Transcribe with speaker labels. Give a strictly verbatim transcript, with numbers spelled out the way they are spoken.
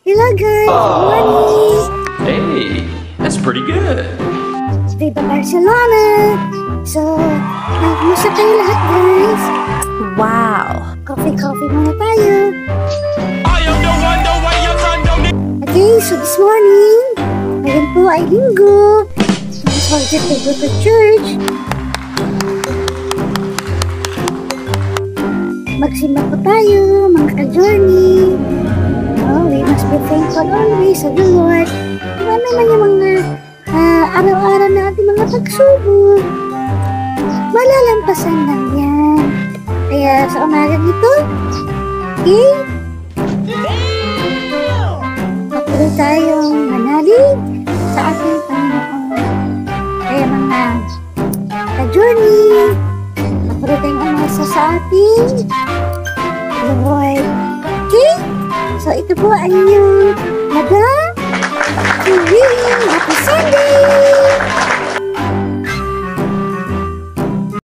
Speaker 1: Hello guys, good morning!
Speaker 2: Hey, that's pretty good.
Speaker 1: Viva Barcelona! So, uh, kumusta kayo lahat guys?
Speaker 3: Wow!
Speaker 1: Coffee-coffee muna tayo.
Speaker 2: I am the one, the way your son don't need.
Speaker 1: Okay, so this morning, ngayon po ay linggo. So, we get to go to church. Magsimba po tayo, mga ka-journey. Oh, we must be thankful always sa the Lord. Kung ano man yung mga uh, araw-araw na ating mga pagsubok, malalampasan lang yan. Kaya sa umaga dito, okay? Patuloy tayong manalig sa ating Panginoon. Kaya mga ka-journey, patuloy tayong umasa sa ating Lord. Okay? So, ito po ay inyong Madam Khoring. Happy Sunday!